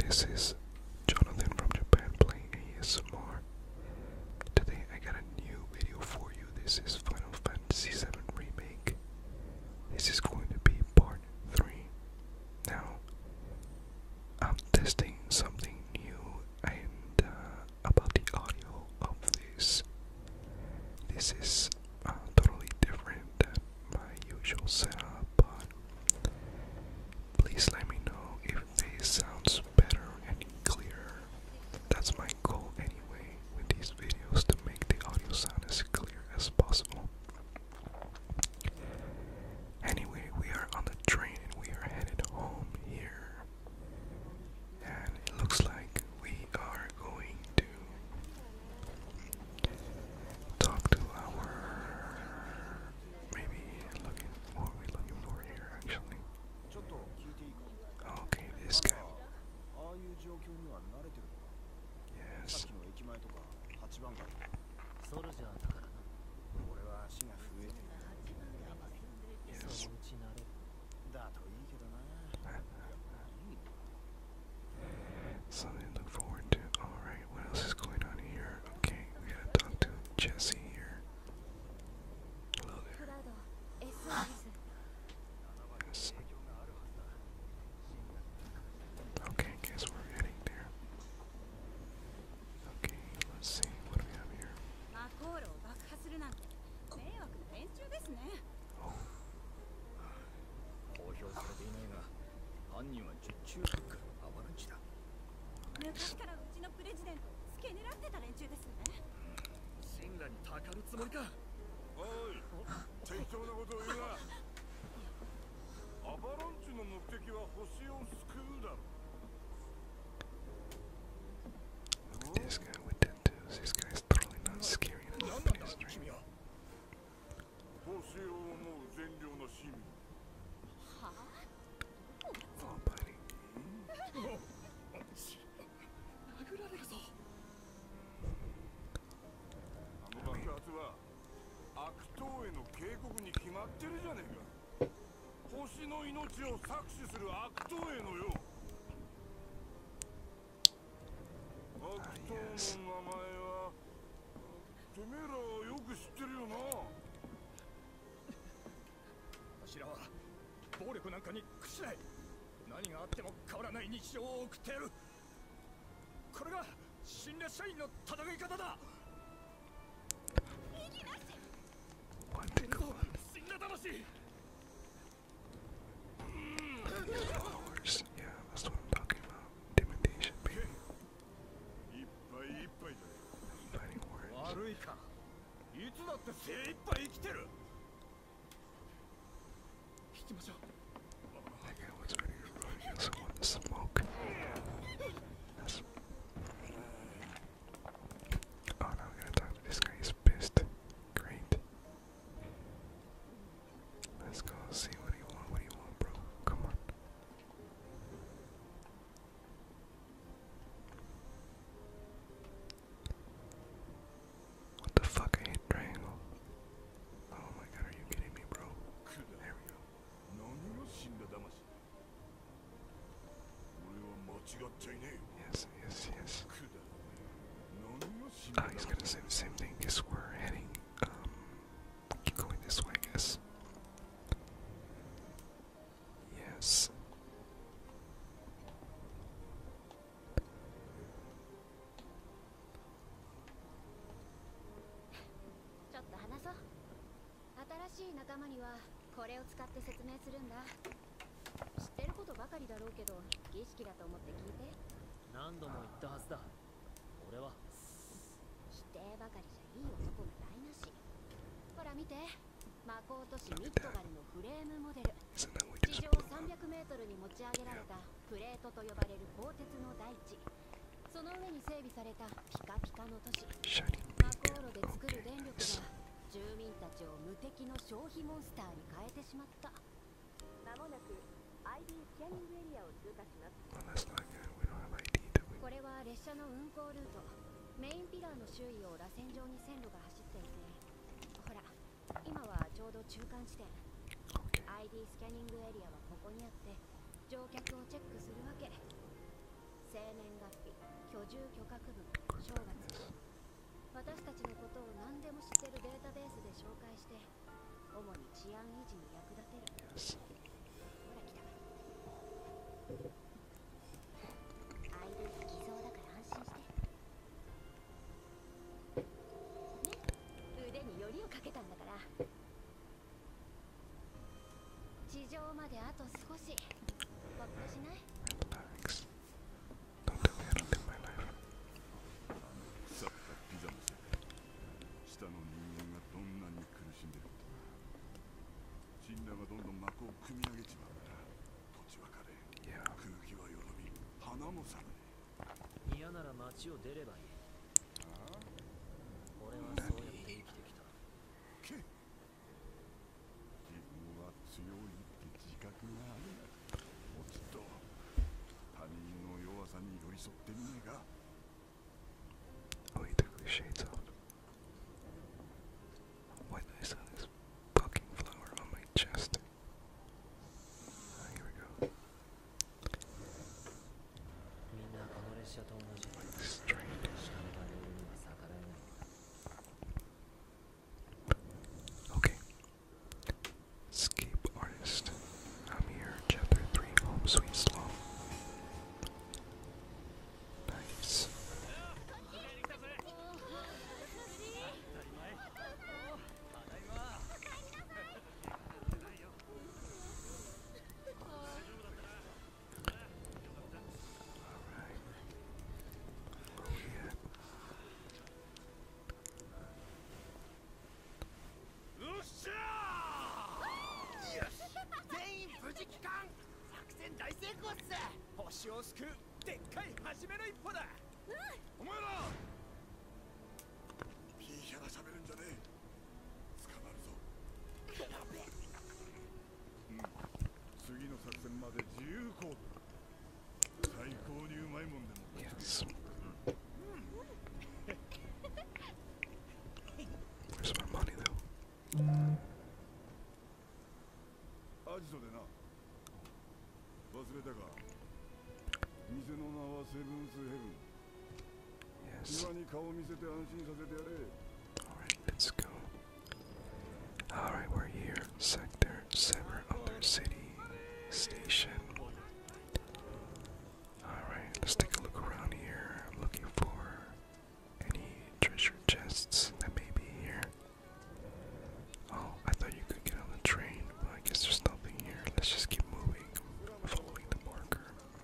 this is Jonathan from Japan playing ASMR. Today I got a new video for you. This is Final Fantasy VII Remake. This is going to be part 3. Now, I'm testing something new and about the audio of this. This is totally different than my usual setup, but please let me know if this sounds better and clearer. That's my goal anyway with these videos, to make the audio sound as clear as possible. Anyway, we are on the train and we are headed home here. And it looks like we are going to talk to our, maybe looking, what are we looking for here actually? Okay, this guy. Yes. Yes. Something to look forward to. Alright, what else is going on here? Okay, we gotta talk to Jesse here. Hello there. Yes. Okay, guess we're heading there. Okay, let's see, what do we have here? Oh. Nice. Look at this guy with tattoos. This guy's totally not scary enough in his dream. Oh, buddy. Yes. 私らは暴力なんかに屈しない。何があっても変わらない日常を送ってやる。これが新列車員の戦い方だ。 What the hell? 死んだ魂。 Followers. Yeah, that's what I'm talking about. Intimidation, baby. Fighting words. 悪いか。いつだって精一杯生きてる。引きましょう。 That guy was ready to run. He also wanted to smoke. That's... Oh, now we gotta talk to this guy. He's pissed. Great. Let's go see what do you want. What do you want, bro? Come on. What the fuck? I hit triangle. Oh my god, are you kidding me, bro? There we go. Yes, yes, yes. He's gonna say the same thing. Guess we're heading, keep going this way, I guess. Yes. ちょっと話そう。新しい仲間にはこれを使って説明するんだ。知ってることばかりだろうけど、儀式だと思って聞いて。 何度も言ったはずだ。俺は否定ばかりじゃいい男が台無し。ほら見て、魔法都市ミッドガルのフレームモデル。 Isn't that we 地 just 上 blew up? 300メートルに持ち上げられたプレートと呼ばれる鋼鉄の大地。その上に整備されたピカピカの都市。 Shining 魔航 beacon. 路で作る Okay, 電力 nice. が住民たちを無敵の消費モンスターに変えてしまった。まもなく ID スキャニングエリアを通過します。 Well, that's not good. We don't have ID, do we? これは列車の運行ルート。メインピラーの周囲を螺旋状に線路が走っていて、ほら、今はちょうど中間地点。 Okay. ID スキャニングエリアはここにあって、乗客をチェックするわけ。正住許可区分賞がつく。私たちのことを何でも知ってるデータベースで紹介して主に治安維持に役立てる。 Yes. ほら来た。ID 偽造だから安心してね。腕によりをかけたんだから。地上まであと少し。ほっとしない？ Relax. Don't tell me I don't live my life. さっきピザのせいで下の人間がどんなに苦しんでることか。死んだがどんどん幕を組み上げちまうんだ。土地は枯れ、 Yeah. 空気はよどみ、花も咲くね。 嫌なら街を出ればいい。 ああ、 俺はそうやって生きてきた。 け自分は強いって自覚があるな。もうちょっと他人の弱さに寄り添ってみねえか。 Oh, he took the shades off. Why did I saw this fucking flower on my chest? Here we go. みんなこの列車と同じ。 Like straight. 下のバレルには逆らえない。 Okay. Escape artist. I'm here. Chapter 3. Home Sweet Slum. Nice. Alright. Where we at? よっしゃー。よし、全員無事帰還。作戦大成功っす。星を救うでっかい初めの一歩だ。お前らピーヒャラ喋るんじゃねえ。捕まるぞ。次の作戦まで自由行動。最高にうまいもんでも。 Yes. Where's my money though? アジトでな。忘れたか。店の名はセブンスヘブン。 Yes. 庭に顔を見せて安心させてやれ。 Alright, let's go. Alright, we're here. Sector 7 Under City Station. Alright, let's take a look around here. I'm looking for any treasure chests that may be here. Oh, I thought you could get on the train, but I guess there's nothing here. Let's just keep moving, following the marker.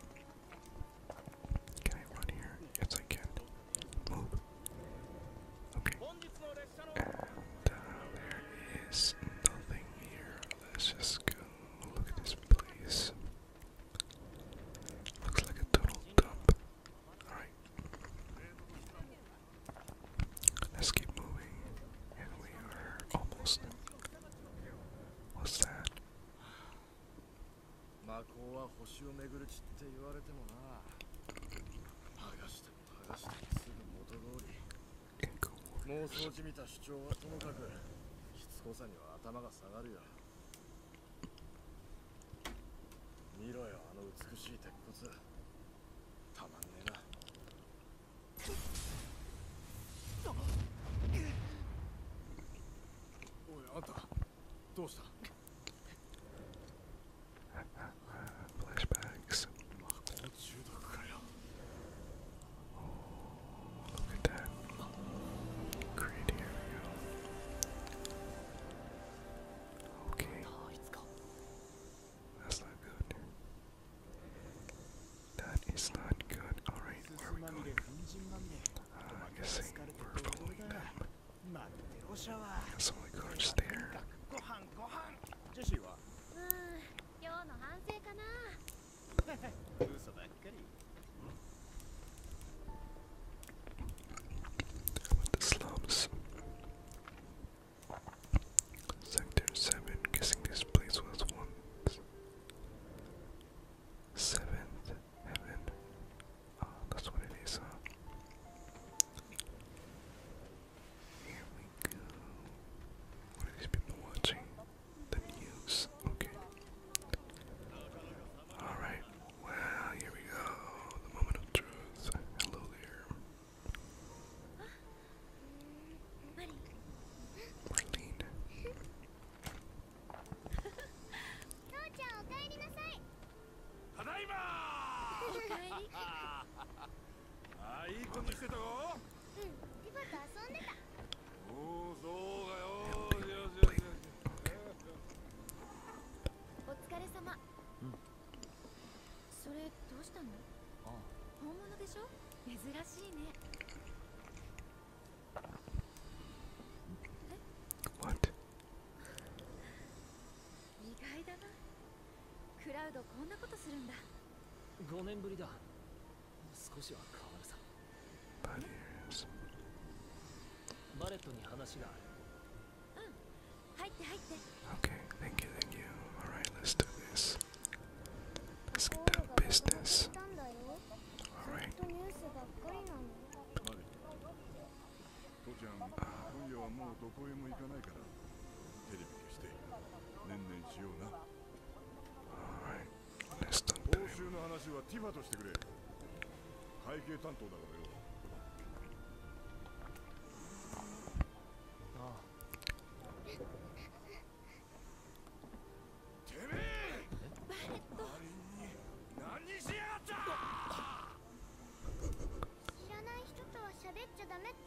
Can I run here? Yes, I can. Move. Okay. And there is nothing here. Let's just go. Look at this place. Looks like a total dump. Alright. Let's keep moving. And we are almost. What's that? 魔法は星を巡る地って言われてもな。剥がしても剥がしてもすぐ元通り。 Echo 妄 Warriors. 想じみた主張はともかくしつこさには頭が下がるよ。見ろよ、あの美しい鉄骨。たまんねえな。おい、あんたどうした？ Flashbacks. 魔法中毒かよ。 Look at that. Great area. Okay. That's not good. That is not good. Alright, where are we going? I'm guessing we're following them. Got some like guards there. ジェシーは今日の反省かな。 嘘ばっかり。 With the slums. Sector 7. Guessing this place was once 7th heaven. Oh, that's what it is, huh? Here we go. What are these people watching? The news. Okay. Alright. Well, here we いい子にしてたか？ ティファと遊んでた。 おお、そうだよ。よしよしよし。 お疲れ様。 うん。 それどうしたの？ ああ、 本物でしょ？珍しいね。 What? 意外だな。クラウドこんなことするんだ。 5年ぶりだ。少しは変わるさ。 But here's バレットに話がある。 入って入って。 okay. Thank you, thank you. All right, let's do this. Let's get down to business. たんだよ。 All right. ニュースばっかりなの。 父ちゃん、今夜はもうどこへも行かないからテレビ消してねんねんしような。 All right. Let's do 報 that. 酬の話はティファとしてくれ。会計担当だからよ。 ああ、 てめえマリンに何しやがった！ 知らない人とは喋っちゃダメって。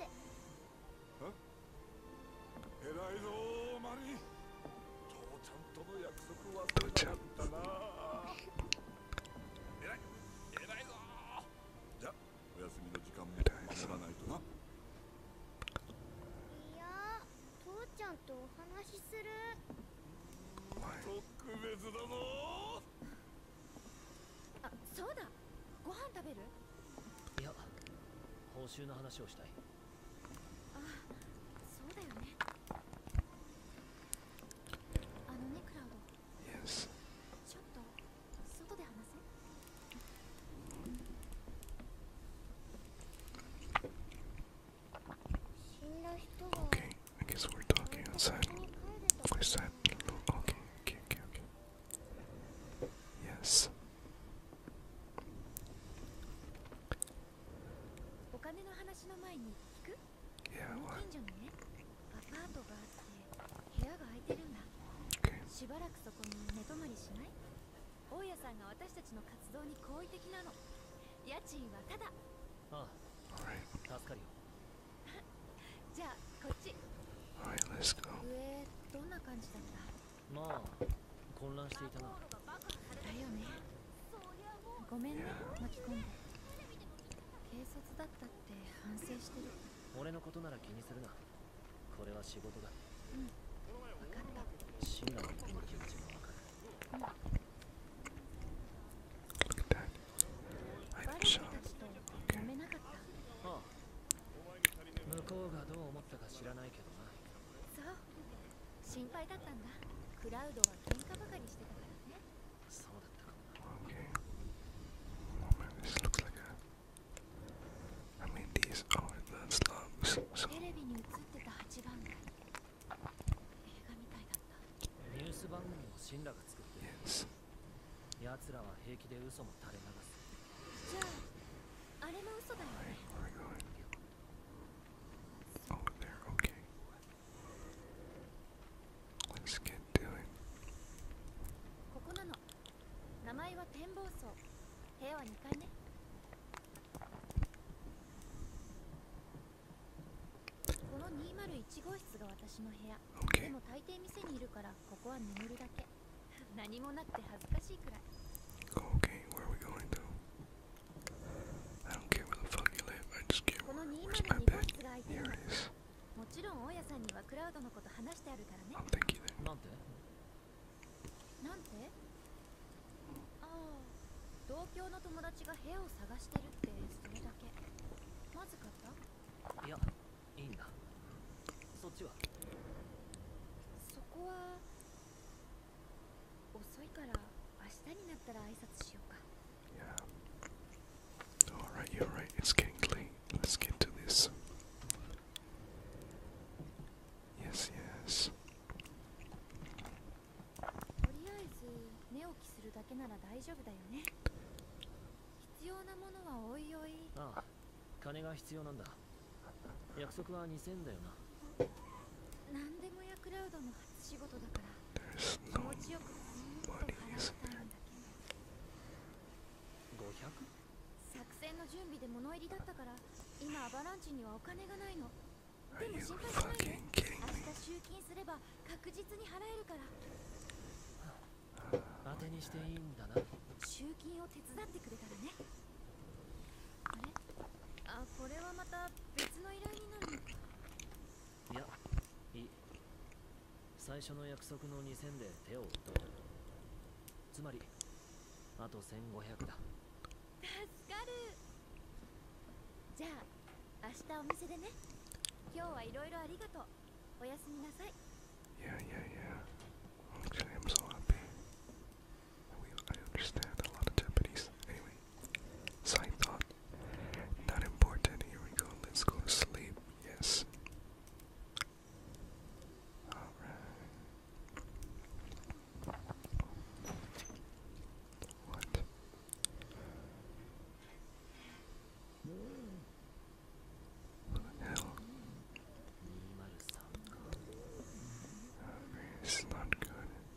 偉いぞマリン。父ちゃんとの約束は父ちゃん。 だな。偉いぞ。じゃあお休みの時間も守らないとな。 いや、父ちゃんとお話しする。 特別だぞ。 あ、そうだ。ご飯食べる？ いや、報酬の話をしたい。 あ、そうだよね。あのね、クラウド。 Yes. ちょっと外で話せ。死んだ人が Okay. I guess we're talking outside. 先に帰れた。 What is that? Okay. Okay. Okay. Okay. Yes. お金の話の前に聞く？ Yeah. この What? 近所にね、アパートがあって部屋が空いてるんだ。 Okay. しばらくそこに寝泊まりしない？大家さんが私たちの活動に好意的なの。家賃はただ。 あ All right. あ、助かるよ。 じゃあこっち。 All right. Let's go. 上どんな感じだった？ まあ、混乱していたな。 だよね。ごめんね、巻き込んで。軽率だったって反省してる。 俺のことなら気にするな。これは仕事だ。 分かった。 シンラの気持ちがわかる。 Look at that. バ Item レッ shop. トたちと揉めなかった？ ああ、向こうがどう思ったか知らないけどな。 そう。心配だったんだ。クラウドは喧嘩ばかりしてたからね。 そうだったかも。 Okay. Oh man, this looks like a. I mean, these are the slums. So テレビに映ってた8番街。映画みたいだった。 ニュース番組をシンラが作ってる。 yes. 奴らは平気で嘘も垂れ流す。 じゃあ、あれも嘘だよ All ね。 right, where are we going? Over there. Okay. Let's get to it. ここなの。名前は展望層。部屋は2階ね。この201号室が私の部屋。で Okay. も大抵店にいるからここは眠るだけ。何もなくて恥ずかしいくらい。 Okay, where are we going to? I don't care where the fuck you live. I just care この where's my 202号 bed. 室が空いて Here るの。 it is. もちろん大家さんにはクラウドのこと話してあるからね。 I'll take you there. なんて？ なんて？ああ、同郷の友達が部屋を探してるってそれだけ。まずかった？ いや、いいんだ。そっちは？ そこは遅いから明日になったら挨拶しようか。 Yeah. Alright, you're right. It's getting late. Let's get to this. Yes, yes. とりあえず寝起きするだけなら大丈夫だよね。必要なものはおいおい。 ああ、金が必要なんだ。約束は2000だよな。 何でもやクラウドの初仕事だから There's 気 no 持ちよくポンと money, 払い is たいん there? だけど。 500？ 作戦の準備で物入りだったから今アバランチにはお金がないの。 Are でも you 心配しないで。 fucking kidding 明 me? 日集金すれば確実に払えるから。 当てにしていいんだな。 集金を手伝ってくれたらね。あれ、あ、これはまた別の依頼になるのか。 いや、いい。最初の約束の2000で手を打っとく。つまりあと1500だ。 助かる。じゃあ明日お店でね。今日はいろいろありがとう。おやすみなさい。 Yeah. Actually, I'm so happy. I understand a lot of Japanese. Anyway, side thought. Not important. Here we go. Let's go to sleep. Yes. Alright. What? What the hell? This is not good.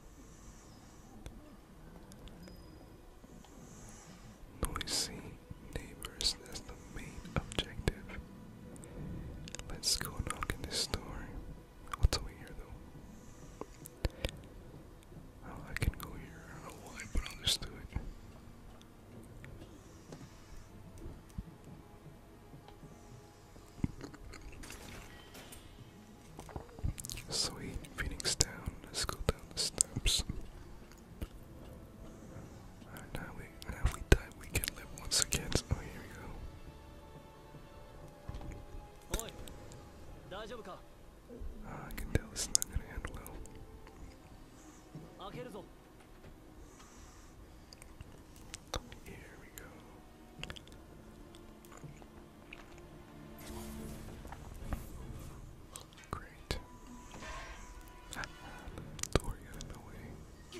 Noisy neighbors, that's the main objective. Let's go knock in this door. What's over here though? Oh, I can go here. I don't know why, but I'll just do it. Sweet, Phoenix down. Let's go down the steps. Alright, now if we die, we can live once again. Oh, here we go. おい、大丈夫か。 I can tell it's not gonna end well. 開けるぞ。 Here we go. Great. Door got in the way.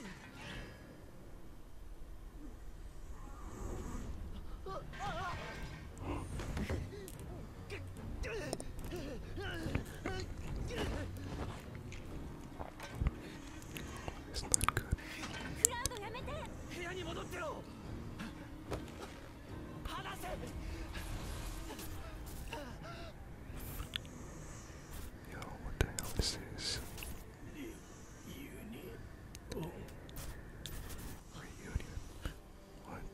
It's not good. クラウドやめて。 部屋に戻ってろ。離せ。 Yo, what the hell is this? Reunion. What?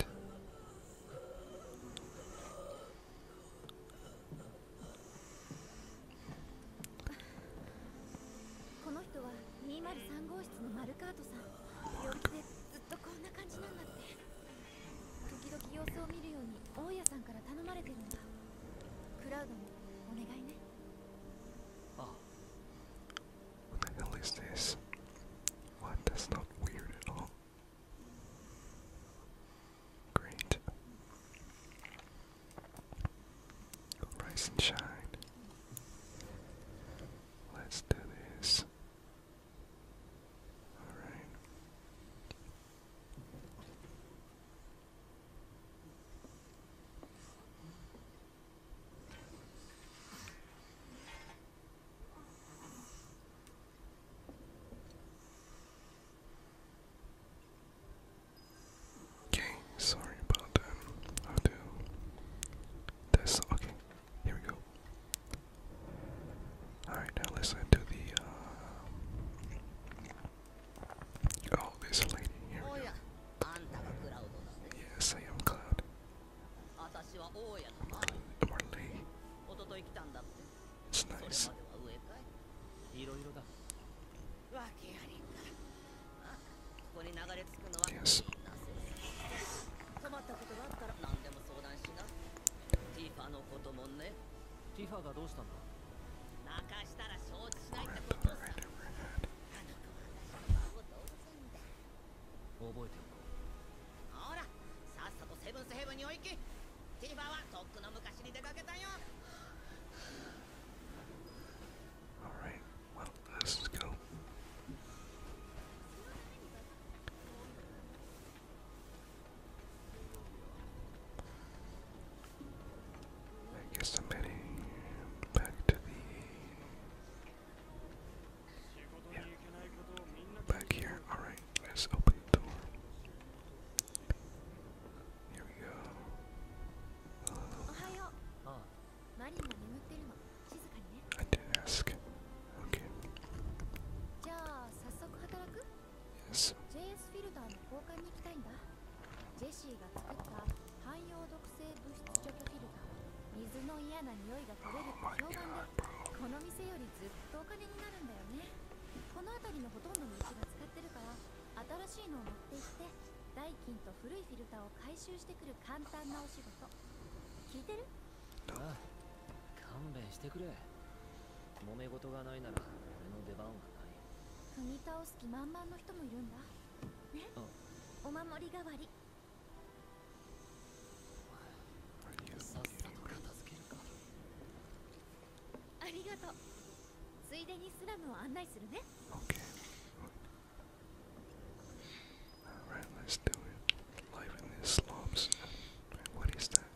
この人は203号室のマルカートさん。病気でずっとこんな感じなんだって。時々様子を見るように大家さんから頼まれてるんだ。クラウドもお願いね。 あ、 What the hell is this? What? That's not weird at all. Great. Rise and shine. Let's do this. Alright. Okay, sorry about that. I'll do this. Okay, here we go. Alright, now let's do the oh, this lady. Here we go. あんたがクラウドだね。 Yes, I am Cloud. 私は大家のマーリン。 Marlene. おととい来たんだって。 It's それま nice. では上かい。 いろいろだ。 わけありんか。あ、ここに流れ着くのは Yes. みんなそう。困ったことがあったら何でも相談しな。ティファのこともね。 ティファがどうしたんだ。 泣かしたら承知しないって Crap, ことさ。 alright, alright. あの子は私の孫同然だ。 覚えておこほら、さっさとセブンスヘブンにお行き。ティファはとっくの昔に出かけたよ。 Alright, well, let's go. I guess I'm heading back to the... Yeah, back here. Alright, let's open the door. Here we go. アな匂いが取れるって評判で、この店よりずっとお金になるんだよね。この辺りのほとんどのうちが使ってるから、新しいのを持って行って代金と古いフィルターを回収してくる簡単なお仕事。聞いてる？ ああ、勘弁してくれ。揉め事がないなら俺の出番はない。 踏み倒す気満々の人もいるんだね。お守り代わり。 さっさと片付けるか。 ありがとう。ついでにスラムを案内するね。 Okay. Alright, let's do it. Life in the slums. What is that?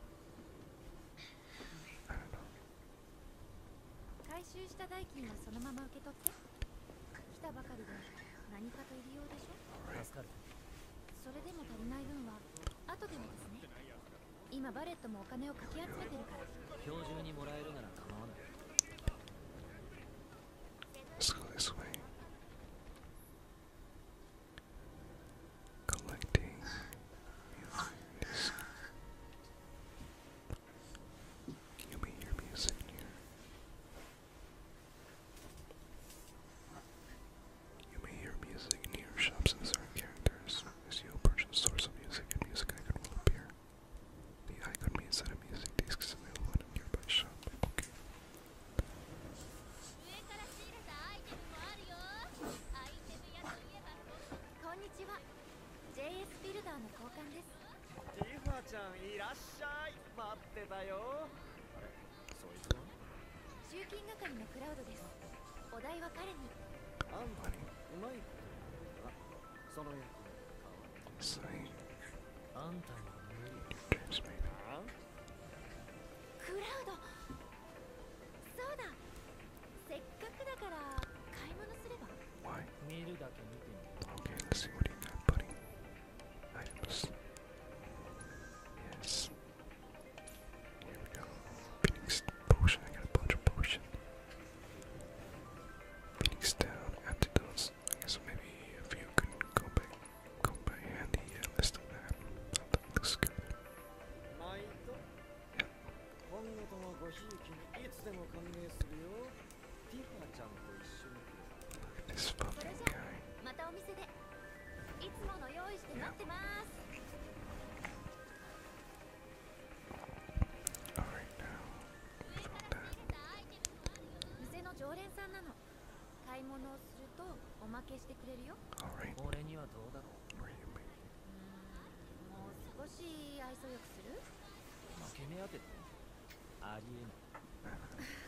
I don't know. 回収した代金はそのまま受け取って。来たばかりで何かと入りようでしょ。 助かる。 それでも足りない分は後でもですね。今バレットもお金をかき集めてるから。 今日中にもらえるなら構わない。 Let's go this way. Collecting. Yes. You may hear music here. You may hear music near shops and certain characters. As you approach the source of music, a music icon will appear. The icon means that a music disc is available in a nearby shop. Okay. こんにちは。JS フィルダーの交換です。 ティファちゃんいらっしゃい。待ってたよ。 そいつは集金係のクラウドです。お題は彼に。 あんたにうまいこと言うな。その役に変わる。 Sign あんたには無理。 transmitting. あんクラウド。そうだ。せっかくだから買い物すれば。 Why? 見るだけ見てみる。 Okay, let's see what you got, buddy. Items. Yes. Here we go. Phoenix potion. I got a bunch of potion. Phoenix down. Antidotes. I guess maybe if you can go by handy. Yeah, let's do that. That looks good. 毎度 Yeah. 今後ともごひいきにいつでも歓迎するよ。ティファちゃんと一緒に来れば。 Look at this それ fucking じゃ guy. またお店で。いつもの用意して待ってます。 Alright, now. Found that. 店の常連さんなの。買い物をするとおまけしてくれるよ。 Alright. 俺にはどうだろう。 Where are you maybe? もう少し愛想よくする？ 負け目当てってありえない。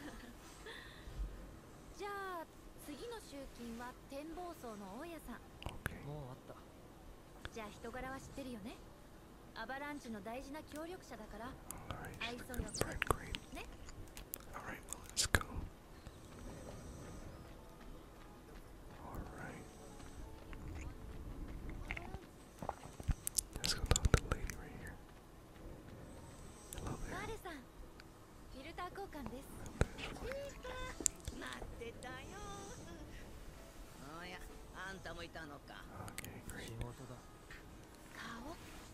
じゃあ次の集金は展望層の大家さん。 Okay. もうあった。 じゃあ人柄は知ってるよね。アバランチの大事な協力者だから。 Alright, I she's saw looking your right, great. ね。 Alright, well, let's go. Alright. Let's go talk to the lady right here. Hello マー there. レさん、フィルター交換です。 待ってたよ。おや、あんたもいたのか。 Okay, 仕 great. 事だ。 顔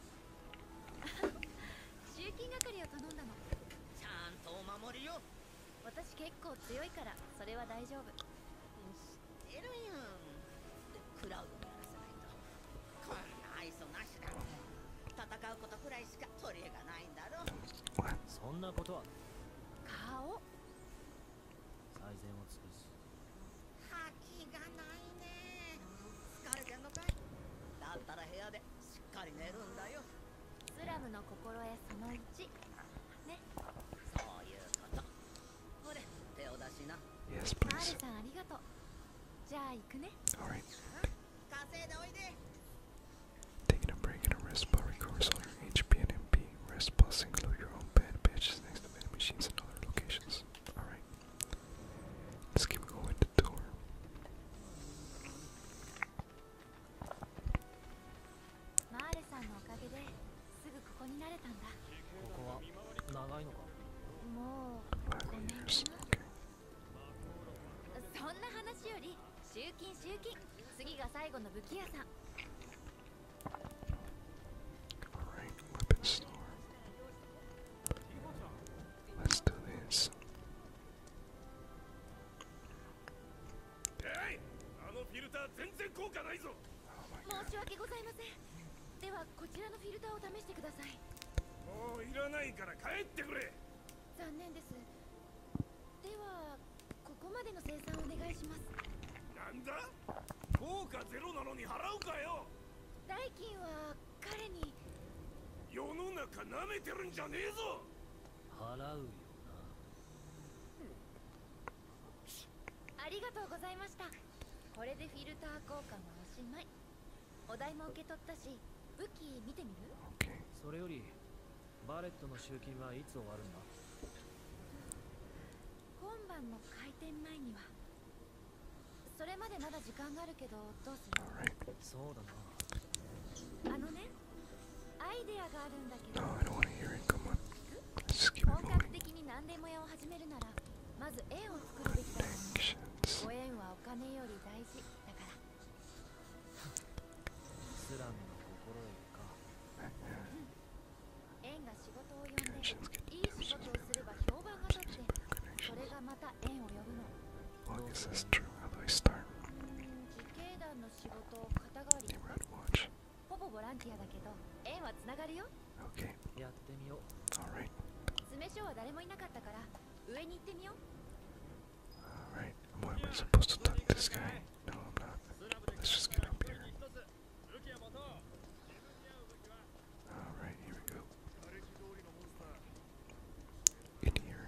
集金係を頼んだの。 ちゃんとお守りよ。 私結構強いからそれは大丈夫。 知ってるよ。クラウドにやらせないと。こんな愛想なしだ。戦うことくらいしか取り柄がないんだろ。 What? そんなことは顔最善を尽くす。 覇気がないね。疲れてんのかい。だったら部屋でしっかり寝るんだよ。 スラムの心得その1ね。 そういうこと。ほれ、手を出しな。 Yes, マー please. レさんありがとう。じゃあ行くね。 Alright. 稼いでおいで。 Taking a break and a rest bar recovers all your HP and MP. Rest plus include your own bed, benches next to vending machines and other locations. Alright. Let's keep going to tour. マーレさんのおかげですぐここに慣れたんだ。 ここは長いのか。 もう 5 5年 years. かな。 Okay. そんな話より集金集金。次が最後の武器屋さん。 Alright, weapon store. Let's do ないから帰ってくれ。 残念です。ではここまでの生産お願いします。 なんだ、効果ゼロなのに払うかよ。 代金は彼に。 世の中舐めてるんじゃねえぞ。 払うよありがとうございました。これでフィルター交換はおしまい。お代も受け取ったし、武器見てみる？ Okay. な。それよりバレットの集金はいつ終わるんだ？ 今晩の開店前には。それまでまだ時間があるけどどうする？ Alright. そうだな。 あのね、アイデアがあるんだけど。 No, I don't want to hear it. Come on. Let's just keep it 本格 moving. 的に何でも屋を始めるならまず円を作るべきだよね。 Actions. ご縁はお金より大事だから。 スラムの心得か。 円が仕事を呼んで Actions get いい the 仕 damage 事をすれば評判が立って、 better それ connections. がまた円を呼ぶの。 Well, I guess that's true. How do I start? 自警団の仕事を肩代わり。 Neighborhood watch. ほぼボランティアだけど円はつながるよ。 Okay. やってみよう。 Alright. 詰所は誰もいなかったから上に行ってみよう。 Alright. What am I supposed to talk to this guy? No, I'm not. Let's just get up here. Alright, here we go. In here.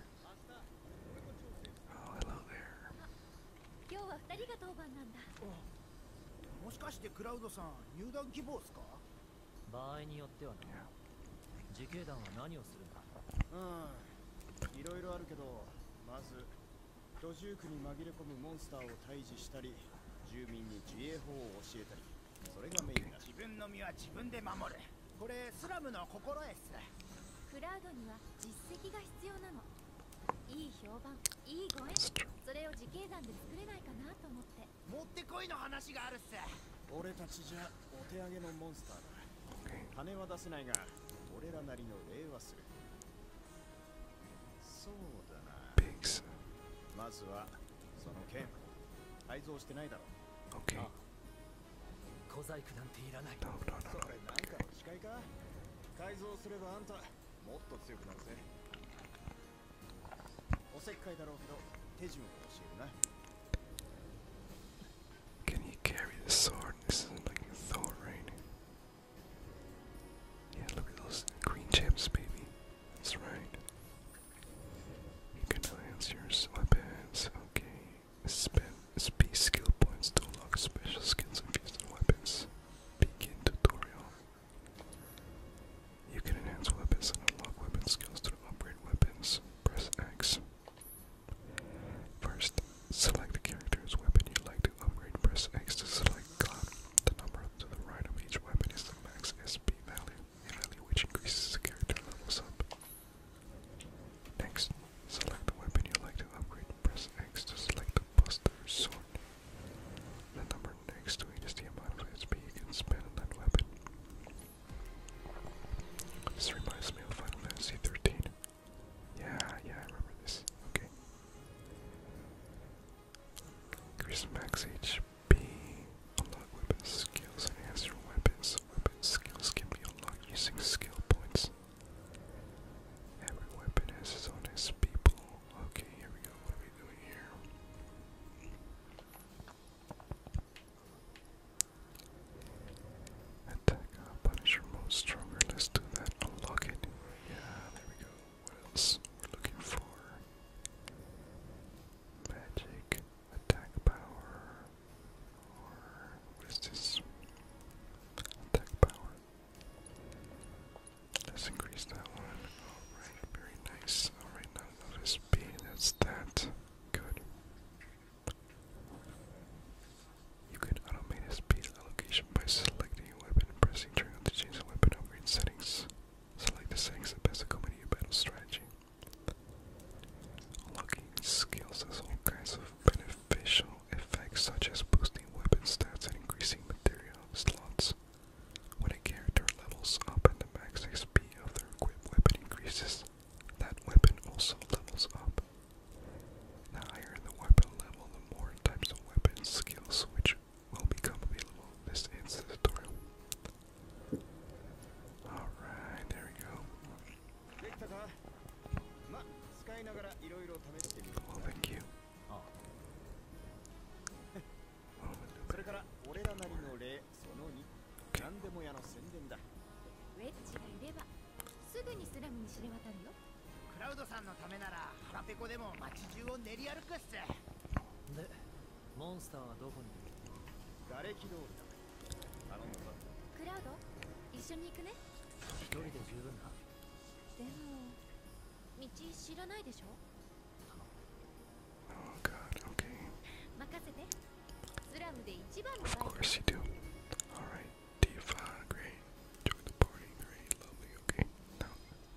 Oh, hello there. 今日は2人が当番なんだ。 もしかしてクラウドさん入団希望っすか？ 場合によってはな。 Yeah. 自警団は何をするんだ？ いろいろあるけど、まず居住区に紛れ込むモンスターを退治したり、住民に自衛法を教えたり、それがメインだ。 自分の身は自分で守る。これスラムの心得っす。 クラウドには実績が必要なの。いい評判、いいご縁。 That's true. それを自警団で作れないかなと思って。 もってこいの話があるっす。 俺たちじゃお手上げのモンスターだ。 Okay. 金は出せないが、俺らなりの礼はする。そうだな。 Pigs. まずはその剣、改造してないだろ。 Okay. 小細工なんていらない。 No, no, そ no, れ no. なんかの誓いか？改造すればあんたもっと強くなるぜ。おせっかいだろうけど手順を教えるな。 Can he carry the sword? This isn't like a Thor, right? Yeah, look at those green gems, baby. That's right. You can enhance your weapons. Okay. Spend SP skill points to unlock special skills infused in weapons. Begin tutorial. You can enhance weapons and unlock weapon skills to upgrade weapons. Press X. First, select the character's weapon you'd like to upgrade. Press X to select cloud. The number to the right of each weapon is the max SP value, a value which increases the character levels up. Next, select the weapon you'd like to upgrade. Press X to select the buster sword. The number next to it is the amount of SP you can spend on that weapon. This reminds me of Final Fantasy VII. Yeah, I remember this. Okay. Increase max HP. Unlock weapon skills. Enhance your weapons. Weapon skills can be unlocked using skill points. Every weapon has its own SP pool. Okay, here we go. What are we doing here? Attack, punish your most stronger. Let's do that. Unlock it. Yeah, there we go. What else? We're looking for magic, attack power, or what is this? Attack power. Let's increase that one. Alright, very nice. Alright, not enough SP. That's that. Good. You can automate SP allocation by selecting a weapon and pressing triangle to change the weapon upgrade settings. Select the settings that best accompany your battle strategy. Unlocking skills has all kinds of beneficial effects such as boosting weapon stats and increasing material slots. When a character levels up and the max XP of their equipped weapon increases, that weapon also levels up. The higher the weapon level, the more types of weapon skills which will become available. This ends the tutorial. Alright, there we go. できたか？ いながらいろいろ試してみる。 Well, thank you. あそれから俺らなりの例その2、何でも屋の宣伝だ。 ウェッジがいればすぐにスラムに知れ渡るよ。 クラウドさんのためなら腹ペコでも街中を練り歩くっす。 でモンスターはどこにいる？ 瓦礫通りだ。頼むぞ。 クラウド一緒に行くね。 一人で十分だ。 でも道知らないでしょ。 Oh god, okay. 任せて。スラムで一番の Of バイ course you do. Alright, Tifa, great. Join the party, great, lovely, okay. Now,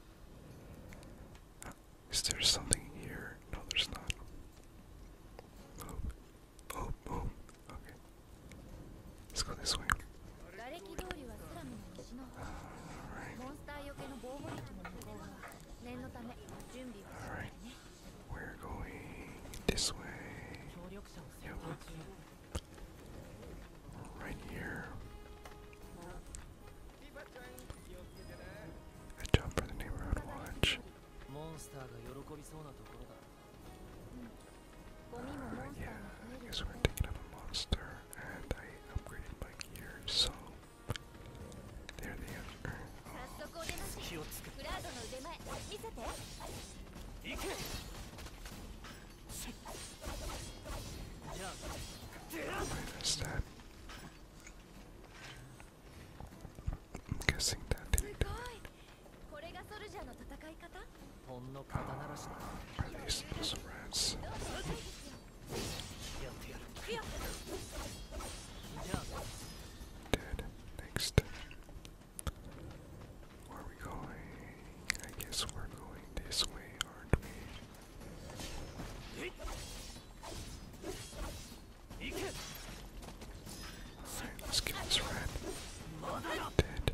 is there something here? No, there's not. Move. Move, move. Okay. Let's go this way. 瓦礫通りはスラムの西の方。 Alright, モンスターよけの防護壁の向こう側。念のため準備はしないね。 we're going this way. 協力者を選 Yep. 定中。 Right here. ティファちゃん気をつけてね。 Good job for the neighborhood watch. モンスターが喜びそうなところだ。 ゴミもモンスタ Yeah, ーも I 増える guess we're taking out a monster, and I upgraded my gear, so there they are. 早速お出まし。 気をつけ。 クラウドの腕前見せて。 行け。じゃあ Minus that. I'm guessing that す didn't ごい。これがソルジャーの戦い方。 ほんの肩慣らしだ。 are these those rats? どうぞいいですよ。 やってやる。 いやじゃあ Dead. Next. Where are we going? I guess we're going this way, aren't we? 行け。 Alright, let's get this rat まだだ。 dead.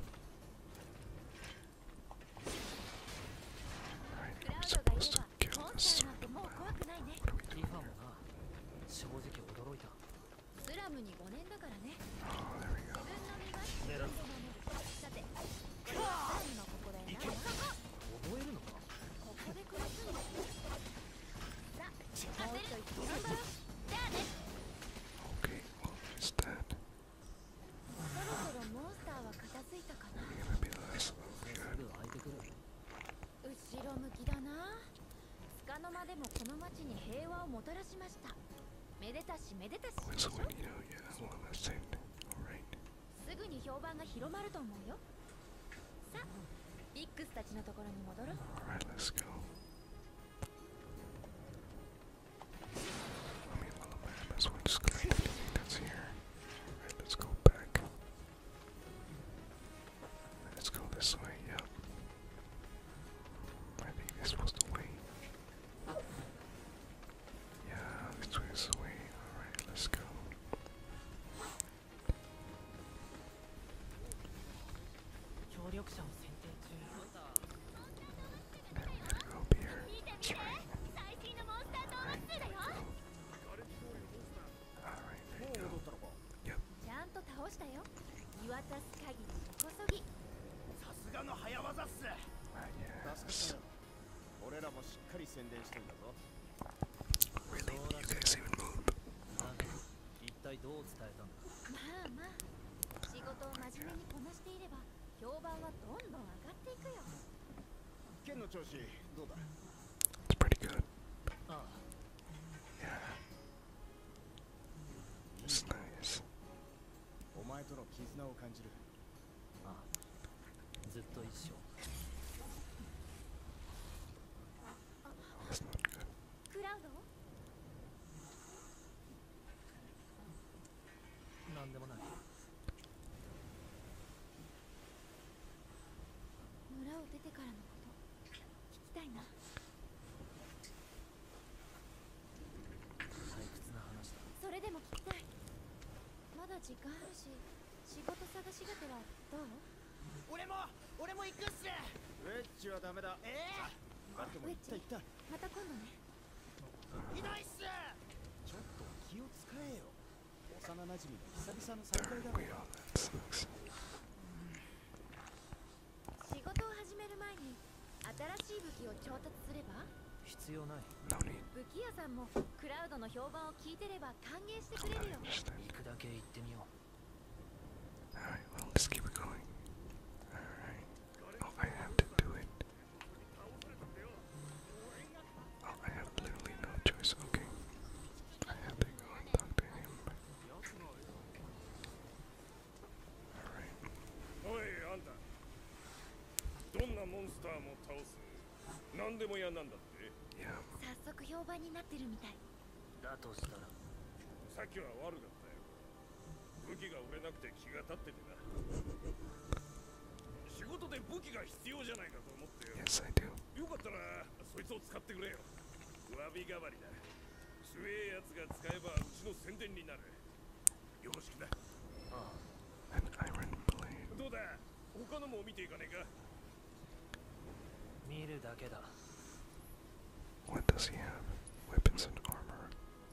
Alright, クラ I'm ウドがい supposed to れ kill ばモン this スター sort なんて of もう mound. 怖くないね。 What are we ティ doing ファも here? な、正直驚いた。 スラムに5年だからね。 Oh, there we 自 go. 分の身は自分で守る。さて、これはスラムのここだよな。 覚えるのか？ ここで殺すんだ。さあ、もう一度頑張ろう。じゃあね。 Okay, well, there's that. そろそろモンスターは片付いたかな。 Maybe the last one. す Good. ぐ空いてくる。 後ろ向きだな。束の間でもこの町に平和をもたらしました。めでたしめでたしで When's しょ。 the window? Yeah, well, that's it. Alright. すぐに評判が広まると思うよ。さあ、ビックスたちのところに戻ろう。 Alright, let's go. I mean, well, I might as well just collect anything that's here. Alright, let's go back. Let's go this way, yep. I think this was the way. Yeah, this was the way. Alright, let's go. 協力者を選定中。 And we gotta go up here. 見て見 That's て、 right. 最新のモンスター討伐 Alright, 数だよ。 alright, も there う you 戻 go. ったのか。 Yep. ちゃんと倒したよ。見渡す限り根こそぎ。 さすがの早技っす。 助 Yes. かったよ。俺らもしっかり宣伝してんだぞ。 Really? You guys even move? なんか一体どう伝えたんだ？ まあまあ、仕事を真面目にこなしていれば評判はどんどん上がっていくよ。 剣の調子どうだ。 It's pretty good. ああ、 Yeah. It's nice. お前との絆を感じる。 ああ、ずっと一緒。 It's not good. クラウド？ なんでもない。 村を出てからのこと聞きたいな。 退屈な話だ。 それでも聞きたい。まだ時間あるし、仕事探しがてらどう？ 俺も行くっす。 ウェッジはダメだ。あでも行った行った。 また今度ね。 いないっす。 ちょっと気を使えよ。幼馴染の久々の再会 Third だろ。 wheel, that sucks. 仕事を始める前に新しい武器を調達すれば？ 必要ない。 No need. 武器屋さんもクラウドの評判を聞いてれば歓迎してくれるよ。 Understand. 行くだけ行ってみよう。 Alright, well, let's keep it going. Alright. Oh, I have to do it. Oh, I have literally no choice. Okay. I have to go and talk to him. Alright. おいあんた、どんなモンスターも倒す何でも嫌なんだって。 Yeah. 早速評判になってるみたい。 だとしたら、 さっきは悪かったよ。武器が売れなくて気が立っててな。仕事で武器が必要じゃないかと思ってよ。 Yes, I do. よかったらそいつを使ってくれよ。詫び代わりだ。強えやつが使えばうちの宣伝になる。よろしくな。 ああ、 An iron blade. どうだ、他のも見ていかねえか。 見るだけだ。 What does he have? Weapons and armor.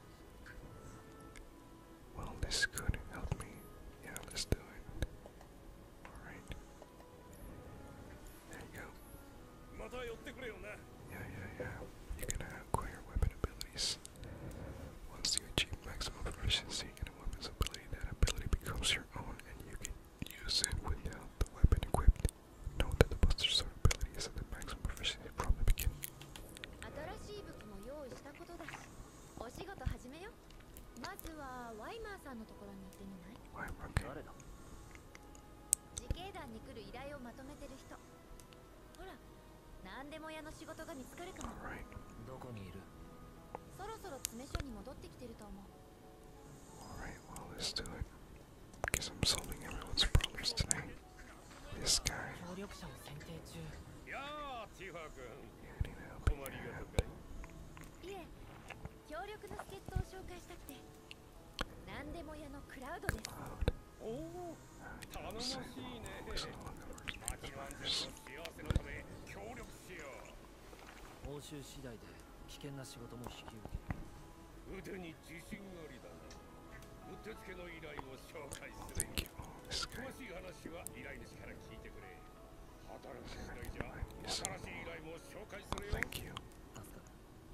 Well, this could help me. Yeah, let's do it. Alright. There you go. また寄ってくれよな。 Yeah. You can acquire weapon abilities. Once you achieve maximum proficiency in a weapon's ability, that ability becomes your own and you can use it without the weapon equipped. Note that the Buster Sword ability is at the maximum proficiency from the beginning. 新しい武器も用意したことだし、お仕事始めよ。まずはワイマーさんのところに行ってみない？ Why, okay. 誰だ？ 自警団に来る依頼をまとめてる人。ほら、何でも屋の仕事が見つかるかも。 Alright. どこにいる？ そろそろ詰め所に戻ってきてると思う。 Alright, well, let's do it. Guess I'm solving everyone's problems today. This guy. 協力者を選定中。 やあ、ティファ君。 Yeah, I need help. 困りがとかい。 いえ、強力な助っ人を紹介したくて。何でも屋のクラウドです。 Cloud. おお、頼もしいね。 Looks like 町の安全と幸せのため協力しよ報酬次第で危険な仕事も引き受ける。 う。腕に自信ありだな。うってつけの依頼を紹介 Oh, する。 thank you. Oh, this 詳 guy. しい話は依頼主から聞いてくれ。働く次第じゃ新しい依頼も紹介するよ。 Thank you. 助かる。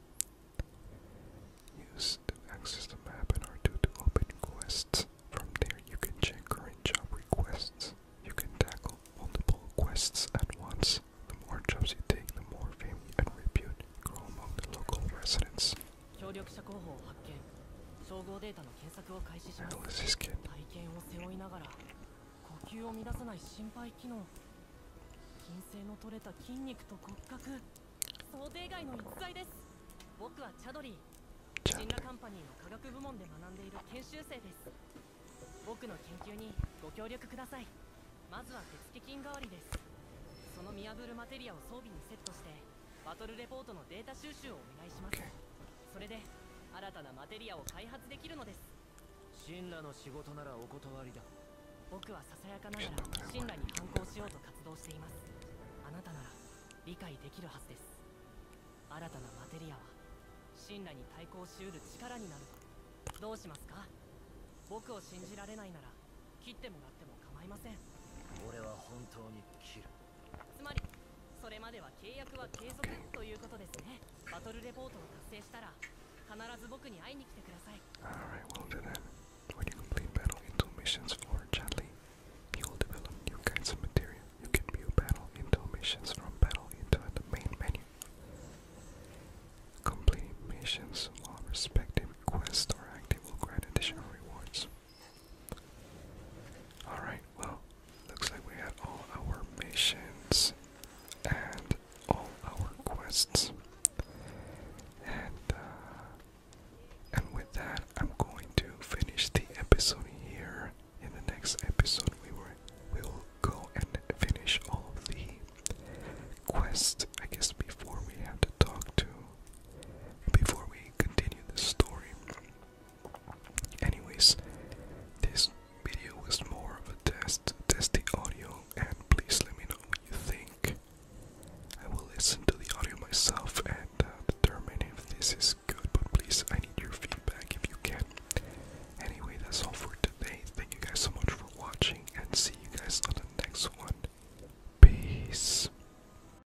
Use to access the map and R2 to open quests. From there, you can check current job requests. You can tackle multiple quests at once. The more jobs you take, the more fame and repute grow among the local residents. 協力者候補を発見。総合データの検索を開始します。 How is this kid? 体験を背負いながら呼吸を乱さない心肺機能、筋性の取れた筋肉と骨格、想定外の逸材です。僕はチャドリー、シンラカンパニーの科学部門で学んでいる研修生です。僕の研究にご協力ください。まずは手付金代わりです。その見破るマテリアを装備にセットしてバトルレポートのデータ収集をお願いします。それで新たなマテリアを開発できるのです。神羅の仕事ならお断りだ。僕はささやかながら神羅に反抗しようと活動しています。あなたなら理解できるはずです。新たなマテリアは神羅に対抗しうる力になる。どうしますか？僕を信じられないなら切ってもらっても構いません。俺は本当に切る。つまりそれまでは契約は継続ということですね。バトルレポートを達成したら必ず僕に会いに来てください。 Alright, we'll do that. When you complete battle intel missions for Chadley, you will develop new kinds of material. You can view battle intel missions from battle intel at the main menu. Completing missions while respective quests are active will grant additional rewards. Alright, well, looks like we had all our missions and all our quests. And with that, I'm going to finish the episode here. In the next episode, we will go and finish all of the quests